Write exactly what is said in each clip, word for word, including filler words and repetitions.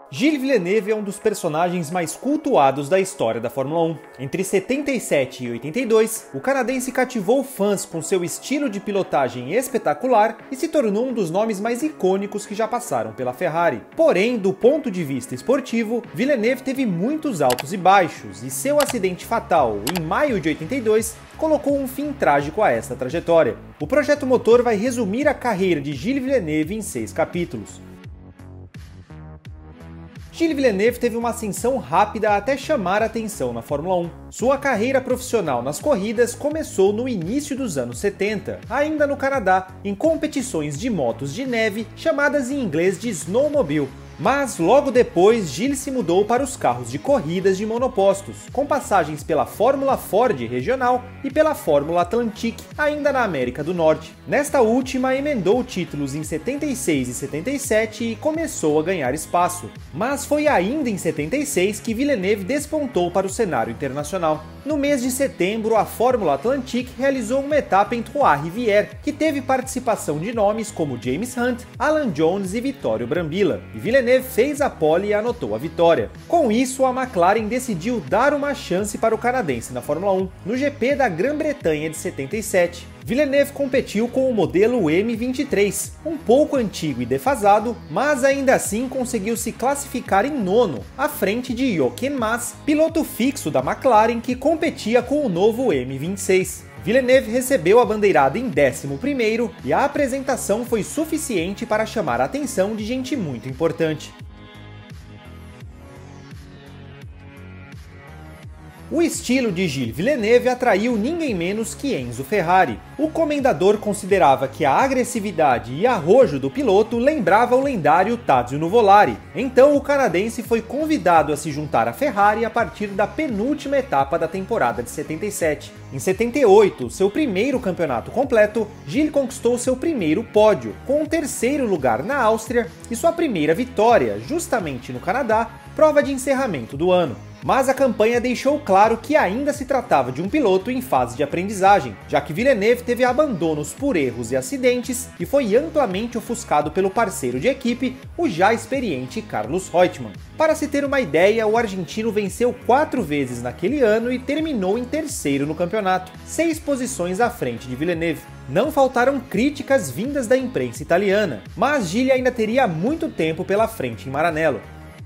Gilles Villeneuve é um dos personagens mais cultuados da história da Fórmula um. Entre setenta e sete e oitenta e dois, o canadense cativou fãs com seu estilo de pilotagem espetacular e se tornou um dos nomes mais icônicos que já passaram pela Ferrari. Porém, do ponto de vista esportivo, Villeneuve teve muitos altos e baixos, e seu acidente fatal, em maio de oitenta e dois, colocou um fim trágico a essa trajetória. O projeto motor vai resumir a carreira de Gilles Villeneuve em seis capítulos. Gilles Villeneuve teve uma ascensão rápida até chamar a atenção na Fórmula um. Sua carreira profissional nas corridas começou no início dos anos setenta, ainda no Canadá, em competições de motos de neve chamadas em inglês de snowmobile. Mas logo depois, Gilles se mudou para os carros de corridas de monopostos, com passagens pela Fórmula Ford regional e pela Fórmula Atlantique, ainda na América do Norte. Nesta última, emendou títulos em setenta e seis e setenta e sete e começou a ganhar espaço. Mas foi ainda em setenta e seis que Villeneuve despontou para o cenário internacional. No mês de setembro, a Fórmula Atlantique realizou uma etapa em Trois-Rivières, que teve participação de nomes como James Hunt, Alan Jones e Vittorio Brambilla, e Villeneuve fez a pole e anotou a vitória. Com isso, a McLaren decidiu dar uma chance para o canadense na Fórmula um, no G P da Grã-Bretanha de setenta e sete. Villeneuve competiu com o modelo M vinte e três, um pouco antigo e defasado, mas ainda assim conseguiu se classificar em nono, à frente de Jochen Mass, piloto fixo da McLaren que competia com o novo M vinte e seis. Villeneuve recebeu a bandeirada em décimo primeiro e a apresentação foi suficiente para chamar a atenção de gente muito importante. O estilo de Gilles Villeneuve atraiu ninguém menos que Enzo Ferrari. O comendador considerava que a agressividade e arrojo do piloto lembrava o lendário Tadzio Nuvolari. Então o canadense foi convidado a se juntar à Ferrari a partir da penúltima etapa da temporada de setenta e sete. Em setenta e oito, seu primeiro campeonato completo, Gilles conquistou seu primeiro pódio, com um terceiro lugar na Áustria e sua primeira vitória, justamente no Canadá, prova de encerramento do ano. Mas a campanha deixou claro que ainda se tratava de um piloto em fase de aprendizagem, já que Villeneuve teve abandonos por erros e acidentes e foi amplamente ofuscado pelo parceiro de equipe, o já experiente Carlos Reutemann. Para se ter uma ideia, o argentino venceu quatro vezes naquele ano e terminou em terceiro no campeonato, seis posições à frente de Villeneuve. Não faltaram críticas vindas da imprensa italiana, mas Gilles ainda teria muito tempo pela frente em Maranello.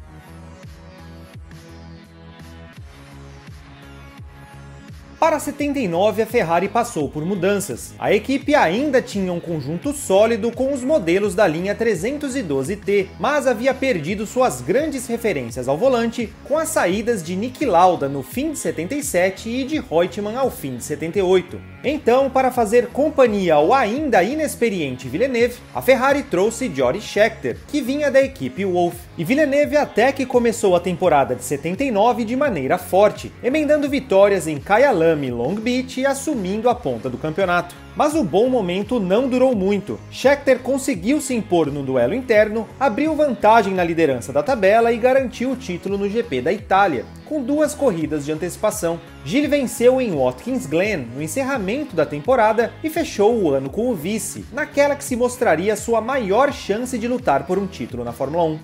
Para setenta e nove, a Ferrari passou por mudanças. A equipe ainda tinha um conjunto sólido com os modelos da linha trezentos e doze T, mas havia perdido suas grandes referências ao volante com as saídas de Niki Lauda no fim de setenta e sete e de Reutemann ao fim de setenta e oito. Então, para fazer companhia ao ainda inexperiente Villeneuve, a Ferrari trouxe Jody Scheckter, que vinha da equipe Wolff. E Villeneuve até que começou a temporada de setenta e nove de maneira forte, emendando vitórias em Kyalami e Long Beach e assumindo a ponta do campeonato. Mas o bom momento não durou muito. Scheckter conseguiu se impor no duelo interno, abriu vantagem na liderança da tabela e garantiu o título no G P da Itália, com duas corridas de antecipação. Gilles venceu em Watkins Glen no encerramento da temporada e fechou o ano com o vice, naquela que se mostraria sua maior chance de lutar por um título na Fórmula um.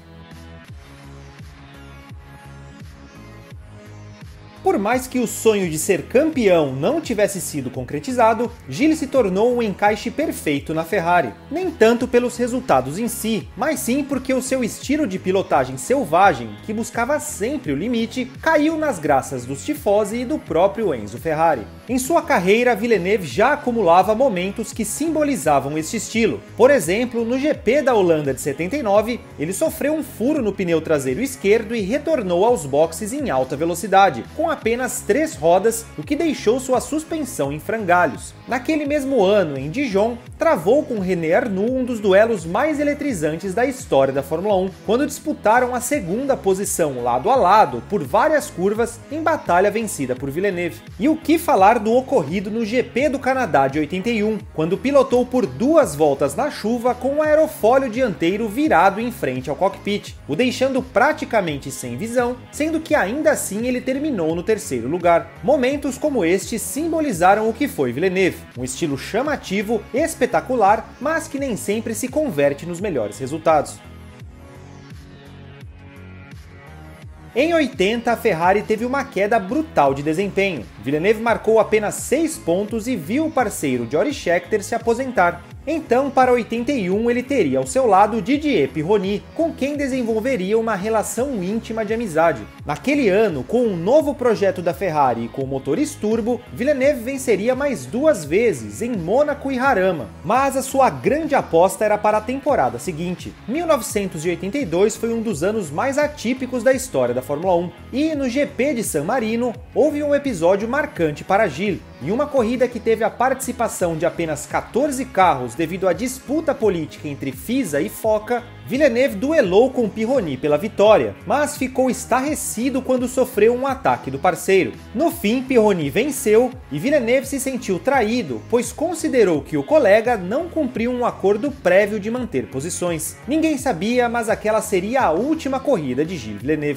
Por mais que o sonho de ser campeão não tivesse sido concretizado, Gilles se tornou um encaixe perfeito na Ferrari. Nem tanto pelos resultados em si, mas sim porque o seu estilo de pilotagem selvagem, que buscava sempre o limite, caiu nas graças dos tifosi e do próprio Enzo Ferrari. Em sua carreira, Villeneuve já acumulava momentos que simbolizavam este estilo. Por exemplo, no G P da Holanda de setenta e nove, ele sofreu um furo no pneu traseiro esquerdo e retornou aos boxes em alta velocidade, com apenas três rodas, o que deixou sua suspensão em frangalhos. Naquele mesmo ano, em Dijon, travou com René Arnoux um dos duelos mais eletrizantes da história da Fórmula um, quando disputaram a segunda posição lado a lado por várias curvas em batalha vencida por Villeneuve. E o que falar do ocorrido no G P do Canadá de oitenta e um, quando pilotou por duas voltas na chuva com o aerofólio dianteiro virado em frente ao cockpit, o deixando praticamente sem visão, sendo que ainda assim ele terminou no terceiro lugar. Momentos como este simbolizaram o que foi Villeneuve, um estilo chamativo, espetacular, mas que nem sempre se converte nos melhores resultados. Em oitenta, a Ferrari teve uma queda brutal de desempenho. Villeneuve marcou apenas seis pontos e viu o parceiro Jody Scheckter se aposentar. Então, para oitenta e um, ele teria ao seu lado Didier Pironi, com quem desenvolveria uma relação íntima de amizade. Naquele ano, com um novo projeto da Ferrari e com motores turbo, Villeneuve venceria mais duas vezes, em Mônaco e Jarama. Mas a sua grande aposta era para a temporada seguinte. mil novecentos e oitenta e dois foi um dos anos mais atípicos da história da Fórmula um, e no G P de San Marino, houve um episódio marcante para Gilles. Em uma corrida que teve a participação de apenas quatorze carros devido à disputa política entre FISA e FOCA, Villeneuve duelou com Pironi pela vitória, mas ficou estarrecido quando sofreu um ataque do parceiro. No fim, Pironi venceu e Villeneuve se sentiu traído, pois considerou que o colega não cumpriu um acordo prévio de manter posições. Ninguém sabia, mas aquela seria a última corrida de Gilles Villeneuve.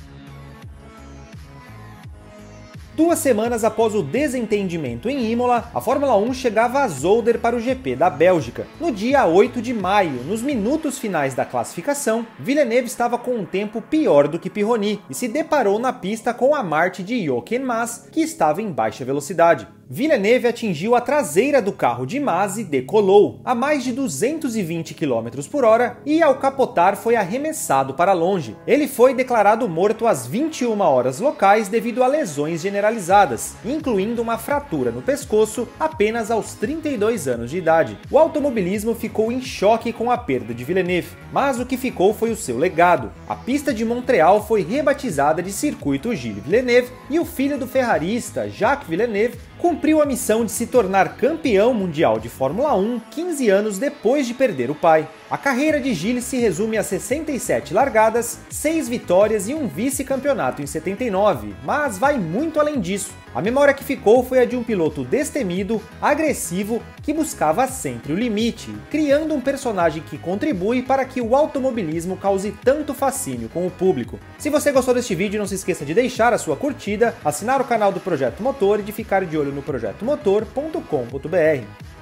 Duas semanas após o desentendimento em Imola, a Fórmula um chegava a Zolder para o G P da Bélgica. No dia oito de maio, nos minutos finais da classificação, Villeneuve estava com um tempo pior do que Pironi e se deparou na pista com a Marte de Jochen Mass, que estava em baixa velocidade. Villeneuve atingiu a traseira do carro de Mass e decolou, a mais de duzentos e vinte quilômetros por hora, e ao capotar foi arremessado para longe. Ele foi declarado morto às vinte e uma horas locais devido a lesões generalizadas, incluindo uma fratura no pescoço apenas aos trinta e dois anos de idade. O automobilismo ficou em choque com a perda de Villeneuve, mas o que ficou foi o seu legado. A pista de Montreal foi rebatizada de Circuito Gilles Villeneuve e o filho do ferrarista, Jacques Villeneuve, cumpriu a missão de se tornar campeão mundial de Fórmula um quinze anos depois de perder o pai. A carreira de Gilles se resume a sessenta e sete largadas, seis vitórias e um vice-campeonato em setenta e nove, mas vai muito além disso. A memória que ficou foi a de um piloto destemido, agressivo, que buscava sempre o limite, criando um personagem que contribui para que o automobilismo cause tanto fascínio com o público. Se você gostou deste vídeo, não se esqueça de deixar a sua curtida, assinar o canal do Projeto Motor e de ficar de olho no projeto motor ponto com ponto br.